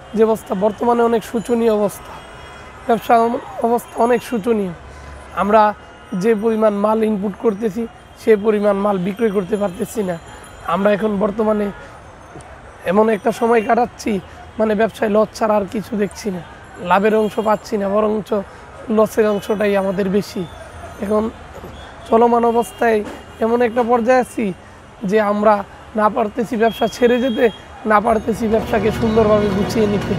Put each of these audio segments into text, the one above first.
যে অবস্থা বর্তমানে অনেক শোচনীয় অবস্থা, ব্যবসা অবস্থা অনেক শোচনীয়। আমরা যে পরিমাণ মাল ইনপুট করতেছি সেই পরিমাণ মাল বিক্রয় করতে পারতেছি না। আমরা এখন বর্তমানে এমন একটা সময় কাটাচ্ছি, মানে ব্যবসায় লস ছাড়া আর কিছু দেখছি না, লাভের অংশ পাচ্ছি না, বরঞ্চ লসের অংশটাই আমাদের বেশি। এখন চলমান অবস্থায় এমন একটা পর্যায়ে আছি যে আমরা না পারতেছি ব্যবসা ছেড়ে যেতে, না পারতেছি ব্যবসাকে সুন্দরভাবে গুছিয়ে নিতে।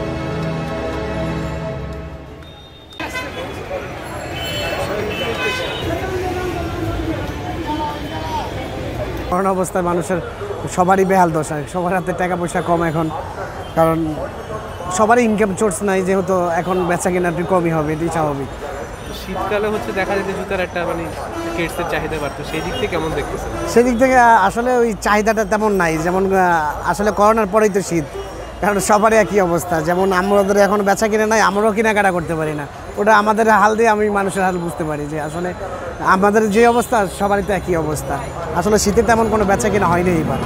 করোনা অবস্থায় মানুষের সবারই বেহাল দশা, সবার হাতে টাকা পয়সা কম এখন, কারণ সবারই ইনকাম সোর্স নাই, যেহেতু এখন বেচা কেনা একটু কমই হবে, এটাই স্বাভাবিক। শীতকালে হচ্ছে দেখা যায় যে জুতার একটা মানে কিডসের চাহিদা বাড়তো, সেই দিক থেকে কেমন দেখতেছেন? সেদিক থেকে আসলে ওই চাহিদাটা তেমন নাই, যেমন আসলে করোনার পরেই তো শীত, কারণ সবারই একই অবস্থা। যেমন আমাদের এখন বেচা কিনে নাই, আমরাও কেনাকাটা করতে পারি না, ওটা আমাদের হাল দিয়ে আমি মানুষের হাল বুঝতে পারি যে আসলে আমাদের যে অবস্থা সবারই তো একই অবস্থা। আসলে শীতে তেমন কোনো বেচা কিনা হয়নি এবার।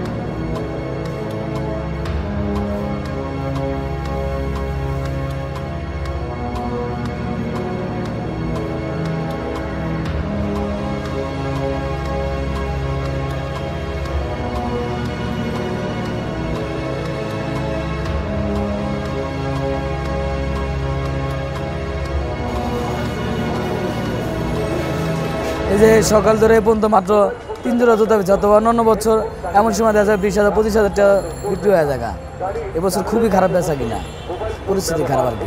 এই যে সকাল ধরে পর্যন্ত মাত্র 3 জোড়া জুতা বেচা, অথবা অন্য বছর এমন সময় দেখা যায় 20,000 25,000 টাকা বিক্রি হয়ে যায়। এবছর খুবই খারাপ বেচা কিনা, পরিস্থিতি খারাপ আর কি।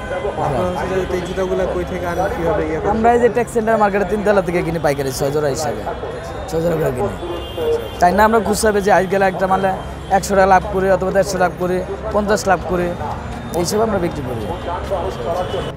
আমরা এই যে টেক্স সেন্টার মার্কেটে 3 তলা থেকে কিনে পাইকারি 6 জোড়া হিসাবে 6 জোড়া করে কিনি। তাই না আমরা খুচরা যে আজ গেলে একটা মানে 100 টাকা লাভ করি, অথবা 150 লাভ করি, 50 লাভ করি, এইসব আমরা বিক্রি করি।